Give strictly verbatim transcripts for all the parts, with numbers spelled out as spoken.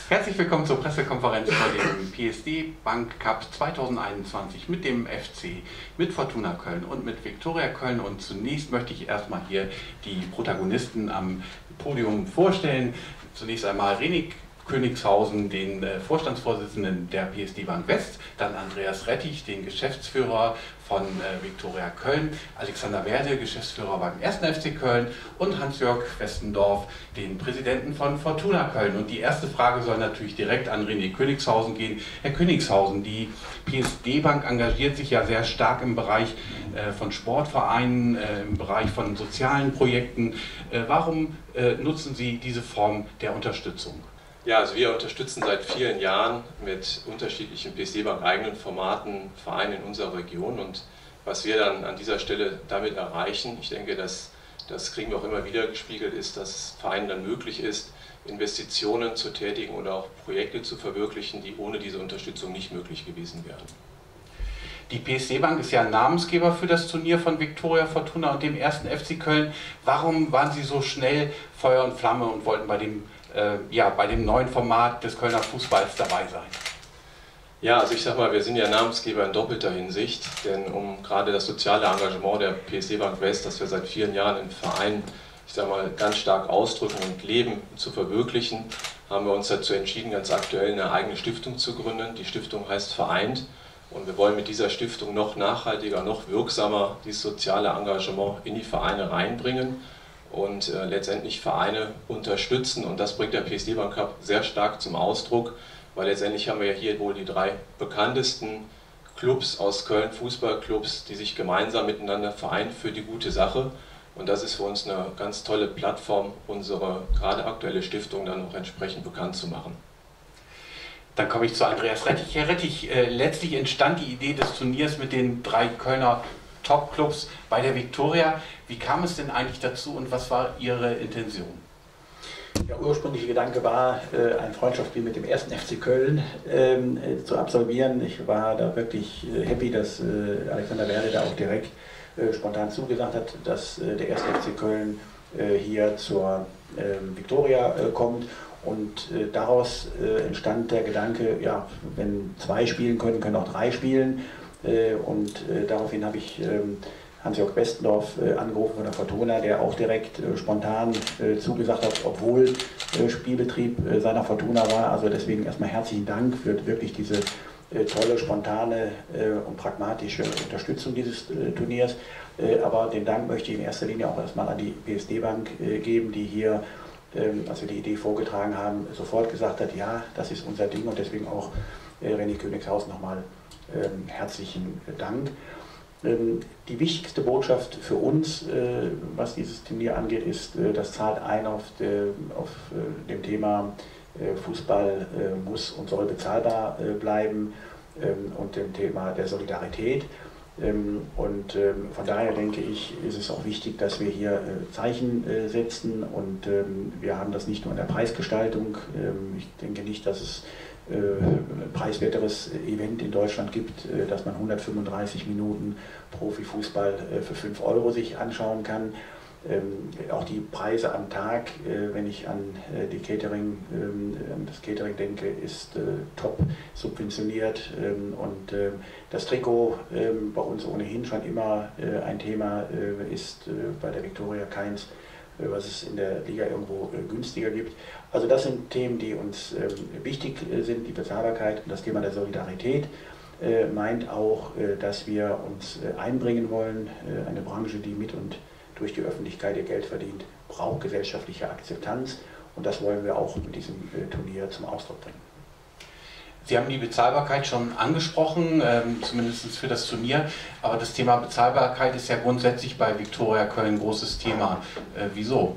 Herzlich willkommen zur Pressekonferenz vor dem P S D Bank Cup zweitausendeinundzwanzig mit dem F C, mit Fortuna Köln und mit Viktoria Köln. Und zunächst möchte ich erstmal hier die Protagonisten am Podium vorstellen. Zunächst einmal René Königshausen, den Vorstandsvorsitzenden der P S D Bank West, dann Andreas Rettich, den Geschäftsführer von äh, Viktoria Köln, Alexander Werde, Geschäftsführer beim ersten F C Köln und Hans-Jörg Westendorf, den Präsidenten von Fortuna Köln. Und die erste Frage soll natürlich direkt an René Königshausen gehen. Herr Königshausen, die P S D Bank engagiert sich ja sehr stark im Bereich äh, von Sportvereinen, äh, im Bereich von sozialen Projekten. Äh, warum äh, nutzen Sie diese Form der Unterstützung? Ja, also wir unterstützen seit vielen Jahren mit unterschiedlichen P S D Bank eigenen Formaten Vereine in unserer Region, und was wir dann an dieser Stelle damit erreichen, ich denke, dass, das kriegen wir auch immer wieder gespiegelt, ist, dass es Vereinen dann möglich ist, Investitionen zu tätigen oder auch Projekte zu verwirklichen, die ohne diese Unterstützung nicht möglich gewesen wären. Die P S D Bank ist ja Namensgeber für das Turnier von Viktoria, Fortuna und dem ersten F C Köln. Warum waren Sie so schnell Feuer und Flamme und wollten bei dem Äh, ja, bei dem neuen Format des Kölner Fußballs dabei sein? Ja, also ich sag mal, wir sind ja Namensgeber in doppelter Hinsicht, denn um gerade das soziale Engagement der P S D Bank West, das wir seit vielen Jahren im Verein, ich sag mal, ganz stark ausdrücken und leben, zu verwirklichen, haben wir uns dazu entschieden, ganz aktuell eine eigene Stiftung zu gründen. Die Stiftung heißt Vereint, und wir wollen mit dieser Stiftung noch nachhaltiger, noch wirksamer dieses soziale Engagement in die Vereine reinbringen und äh, letztendlich Vereine unterstützen, und das bringt der P S D Bank Cup sehr stark zum Ausdruck, weil letztendlich haben wir ja hier wohl die drei bekanntesten Clubs aus Köln, Fußballclubs, die sich gemeinsam miteinander vereinen für die gute Sache, und das ist für uns eine ganz tolle Plattform, unsere gerade aktuelle Stiftung dann auch entsprechend bekannt zu machen. Dann komme ich zu Andreas Rettich. Herr Rettich, äh, letztlich entstand die Idee des Turniers mit den drei Kölner Top-Clubs bei der Viktoria. Wie kam es denn eigentlich dazu und was war Ihre Intention? Der ursprüngliche Gedanke war, ein Freundschaftsspiel mit dem ersten F C Köln ähm, zu absolvieren. Ich war da wirklich happy, dass äh, Alexander Werde da auch direkt äh, spontan zugesagt hat, dass äh, der erste F C Köln äh, hier zur äh, Viktoria äh, kommt. Und äh, daraus äh, entstand der Gedanke, ja, wenn zwei spielen können, können auch drei spielen. Äh, und äh, daraufhin habe ich äh, Hans-Jörg Westendorf äh, angerufen von der Fortuna, der auch direkt äh, spontan äh, zugesagt hat, obwohl äh, Spielbetrieb äh, seiner Fortuna war. Also deswegen erstmal herzlichen Dank für wirklich diese äh, tolle, spontane äh, und pragmatische Unterstützung dieses äh, Turniers. Äh, aber den Dank möchte ich in erster Linie auch erstmal an die P S D Bank äh, geben, die hier, äh, als wir die Idee vorgetragen haben, sofort gesagt hat, ja, das ist unser Ding, und deswegen auch äh, René Königshausen nochmal ähm, herzlichen Dank. Die wichtigste Botschaft für uns, was dieses Turnier angeht, ist, das zahlt ein auf, auf dem Thema, Fußball muss und soll bezahlbar bleiben, und dem Thema der Solidarität. Und von daher denke ich, ist es auch wichtig, dass wir hier Zeichen setzen, und wir haben das nicht nur in der Preisgestaltung. Ich denke nicht, dass es ein preiswerteres Event in Deutschland gibt, dass man hundertfünfunddreißig Minuten Profifußball für fünf Euro sich anschauen kann. Ähm, auch die Preise am Tag, äh, wenn ich an, äh, die Catering, ähm, an das Catering denke, ist äh, top subventioniert, ähm, und äh, das Trikot äh, bei uns ohnehin schon immer äh, ein Thema äh, ist, äh, bei der Viktoria keins, äh, was es in der Liga irgendwo äh, günstiger gibt. Also das sind Themen, die uns äh, wichtig äh, sind, die Bezahlbarkeit, und das Thema der Solidarität äh, meint auch, äh, dass wir uns äh, einbringen wollen. Äh, eine Branche, die mit und durch die Öffentlichkeit ihr Geld verdient, braucht gesellschaftliche Akzeptanz, und das wollen wir auch mit diesem äh, Turnier zum Ausdruck bringen. Sie haben die Bezahlbarkeit schon angesprochen, ähm, zumindest für das Turnier, aber das Thema Bezahlbarkeit ist ja grundsätzlich bei Viktoria Köln ein großes Thema. Äh, wieso?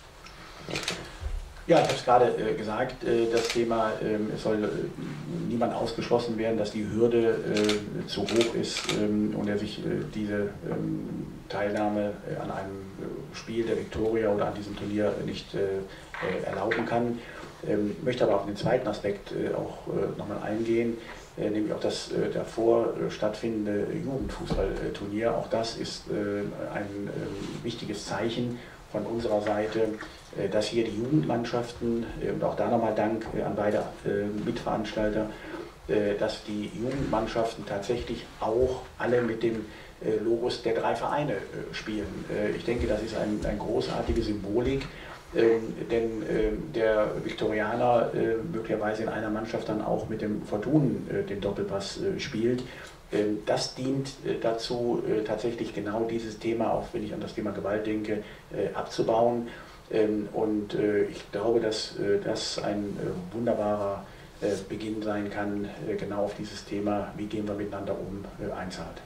Ja, ich habe es gerade äh, gesagt, äh, das Thema, äh, es soll äh, niemand ausgeschlossen werden, dass die Hürde äh, zu hoch ist ähm, und er sich äh, diese ähm, Teilnahme äh, an einem äh, Spiel der Viktoria oder an diesem Turnier nicht äh, erlauben kann. Ähm, möchte aber auf den zweiten Aspekt äh, auch äh, nochmal eingehen, äh, nämlich auch das äh, davor äh, stattfindende Jugendfußballturnier. Auch das ist äh, ein äh, wichtiges Zeichen von unserer Seite, dass hier die Jugendmannschaften, und auch da nochmal Dank an beide Mitveranstalter, dass die Jugendmannschaften tatsächlich auch alle mit dem Logos der drei Vereine spielen. Ich denke, das ist ein, eine großartige Symbolik, denn der Viktorianer möglicherweise in einer Mannschaft dann auch mit dem Fortun den Doppelpass spielt. Das dient dazu, tatsächlich genau dieses Thema, auch wenn ich an das Thema Gewalt denke, abzubauen. Und ich glaube, dass das ein wunderbarer Beginn sein kann, genau auf dieses Thema, wie gehen wir miteinander um, einzahlt.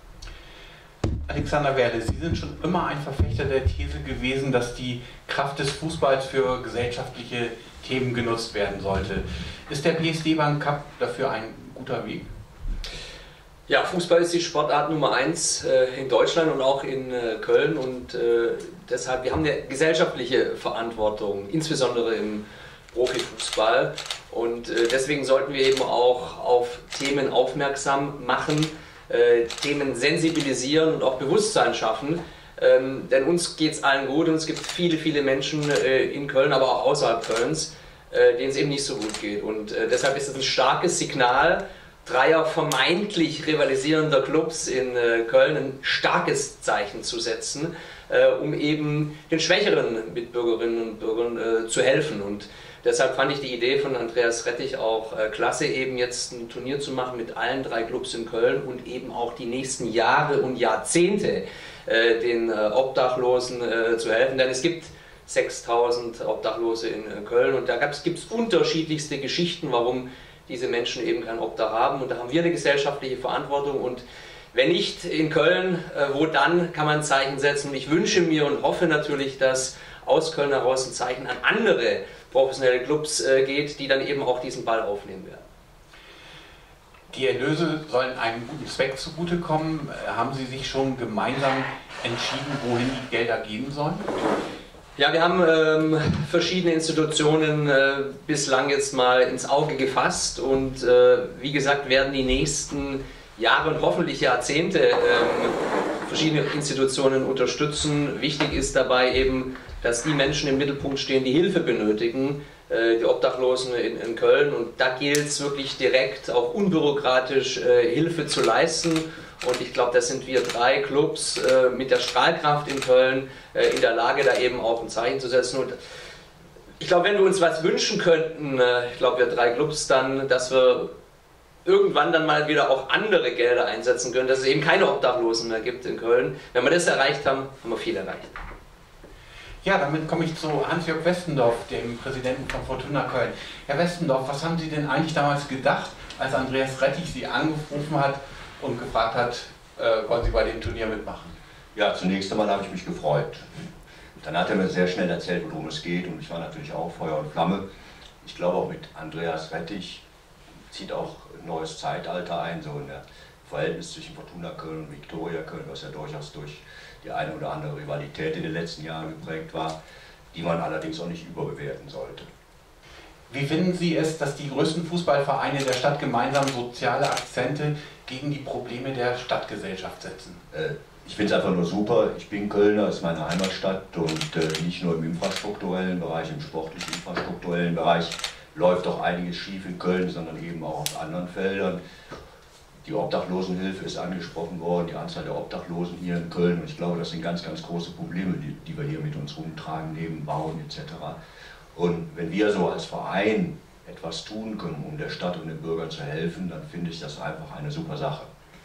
Alexander Werle, Sie sind schon immer ein Verfechter der These gewesen, dass die Kraft des Fußballs für gesellschaftliche Themen genutzt werden sollte. Ist der P S D Bank Cup dafür ein guter Weg? Ja, Fußball ist die Sportart Nummer eins äh, in Deutschland und auch in äh, Köln, und äh, deshalb, wir haben eine gesellschaftliche Verantwortung, insbesondere im Profifußball, und äh, deswegen sollten wir eben auch auf Themen aufmerksam machen, äh, Themen sensibilisieren und auch Bewusstsein schaffen, ähm, denn uns geht es allen gut und es gibt viele, viele Menschen äh, in Köln, aber auch außerhalb Kölns, äh, denen es eben nicht so gut geht, und äh, deshalb ist es ein starkes Signal, dreier vermeintlich rivalisierender Clubs in äh, Köln ein starkes Zeichen zu setzen, äh, um eben den schwächeren Mitbürgerinnen und Bürgern äh, zu helfen. Und deshalb fand ich die Idee von Andreas Rettich auch äh, klasse, eben jetzt ein Turnier zu machen mit allen drei Clubs in Köln und eben auch die nächsten Jahre und Jahrzehnte äh, den äh, Obdachlosen äh, zu helfen. Denn es gibt sechstausend Obdachlose in äh, Köln, und da gibt es unterschiedlichste Geschichten, warum diese Menschen eben kein Obdach haben, und da haben wir eine gesellschaftliche Verantwortung, und wenn nicht in Köln, äh, wo dann kann man ein Zeichen setzen, und ich wünsche mir und hoffe natürlich, dass aus Köln heraus ein Zeichen an andere professionelle Clubs äh, geht, die dann eben auch diesen Ball aufnehmen werden. Die Erlöse sollen einem guten Zweck zugutekommen. Haben Sie sich schon gemeinsam entschieden, wohin die Gelder gehen sollen? Ja, wir haben ähm, verschiedene Institutionen äh, bislang jetzt mal ins Auge gefasst, und äh, wie gesagt werden die nächsten Jahre und hoffentlich Jahrzehnte ähm, verschiedene Institutionen unterstützen. Wichtig ist dabei eben, dass die Menschen im Mittelpunkt stehen, die Hilfe benötigen, äh, die Obdachlosen in, in Köln, und da gilt es wirklich direkt, auch unbürokratisch äh, Hilfe zu leisten. Und ich glaube, da sind wir drei Clubs äh, mit der Strahlkraft in Köln äh, in der Lage, da eben auch ein Zeichen zu setzen. Und ich glaube, wenn wir uns was wünschen könnten, äh, ich glaube, wir drei Clubs dann, dass wir irgendwann dann mal wieder auch andere Gelder einsetzen können, dass es eben keine Obdachlosen mehr gibt in Köln. Wenn wir das erreicht haben, haben wir viel erreicht. Ja, damit komme ich zu Hans-Jörg Westendorf, dem Präsidenten von Fortuna Köln. Herr Westendorf, was haben Sie denn eigentlich damals gedacht, als Andreas Rettich Sie angerufen hat und gefragt hat, äh, wollen Sie bei dem Turnier mitmachen? Ja, zunächst einmal habe ich mich gefreut. Dann hat er mir sehr schnell erzählt, worum es geht, und ich war natürlich auch Feuer und Flamme. Ich glaube, auch mit Andreas Rettich zieht auch ein neues Zeitalter ein, so in der Verhältnis zwischen Fortuna Köln und Viktoria Köln, was ja durchaus durch die eine oder andere Rivalität in den letzten Jahren geprägt war, die man allerdings auch nicht überbewerten sollte. Wie finden Sie es, dass die größten Fußballvereine der Stadt gemeinsam soziale Akzente gegen die Probleme der Stadtgesellschaft setzen? Äh, ich finde es einfach nur super. Ich bin Kölner, ist meine Heimatstadt, und äh, nicht nur im infrastrukturellen Bereich, im sportlichen infrastrukturellen Bereich läuft auch einiges schief in Köln, sondern eben auch auf anderen Feldern. Die Obdachlosenhilfe ist angesprochen worden, die Anzahl der Obdachlosen hier in Köln, und ich glaube, das sind ganz, ganz große Probleme, die, die wir hier mit uns rumtragen, neben Bauen et cetera. Und wenn wir so als Verein etwas tun können, um der Stadt und den Bürgern zu helfen, dann finde ich das einfach eine super Sache.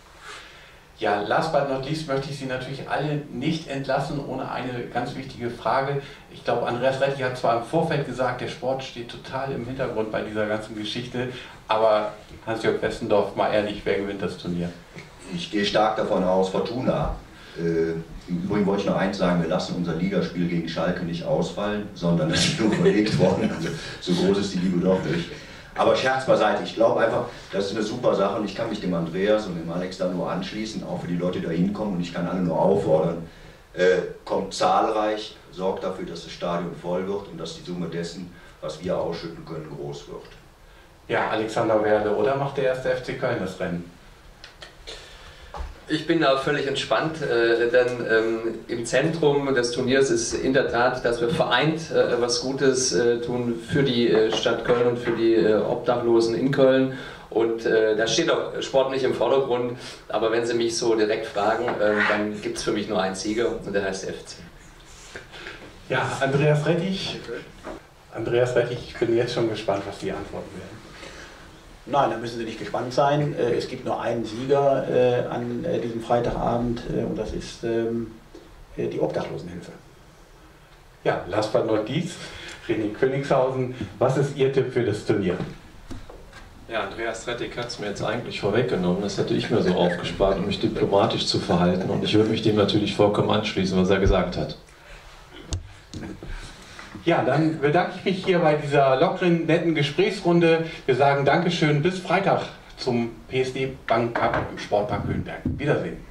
Ja, last but not least möchte ich Sie natürlich alle nicht entlassen ohne eine ganz wichtige Frage. Ich glaube, Andreas Rettich hat zwar im Vorfeld gesagt, der Sport steht total im Hintergrund bei dieser ganzen Geschichte, aber Hans-Jörg Westendorf, mal ehrlich, wer gewinnt das Turnier? Ich gehe stark davon aus, Fortuna. Äh, Im Übrigen wollte ich noch eins sagen, wir lassen unser Ligaspiel gegen Schalke nicht ausfallen, sondern es ist nur verlegt worden. Also so groß ist die Liebe doch nicht. Aber Scherz beiseite, ich glaube einfach, das ist eine super Sache, und ich kann mich dem Andreas und dem Alex da nur anschließen, auch für die Leute, die da hinkommen, und ich kann alle nur auffordern, äh, kommt zahlreich, sorgt dafür, dass das Stadion voll wird und dass die Summe dessen, was wir ausschütten können, groß wird. Ja, Alexander Werle, oder macht der erste F C Köln das Rennen? Ich bin da völlig entspannt, äh, denn ähm, im Zentrum des Turniers ist in der Tat, dass wir vereint äh, was Gutes äh, tun für die äh, Stadt Köln und für die äh, Obdachlosen in Köln. Und äh, da steht auch Sport nicht im Vordergrund, aber wenn Sie mich so direkt fragen, äh, dann gibt es für mich nur einen Sieger und der heißt F C. Ja, Andreas Rettich. Andreas Rettich, ich bin jetzt schon gespannt, was die antworten werden. Nein, da müssen Sie nicht gespannt sein. Es gibt nur einen Sieger äh, an äh, diesem Freitagabend äh, und das ist ähm, die Obdachlosenhilfe. Ja, last but not least, René Königshausen. Was ist Ihr Tipp für das Turnier? Ja, Andreas Rettig hat es mir jetzt eigentlich vorweggenommen. Das hätte ich mir so aufgespart, um mich diplomatisch zu verhalten. Und ich würde mich dem natürlich vollkommen anschließen, was er gesagt hat. Ja, dann bedanke ich mich hier bei dieser lockeren, netten Gesprächsrunde. Wir sagen Dankeschön, bis Freitag zum P S D Bank Cup im Sportpark Höhenberg. Wiedersehen.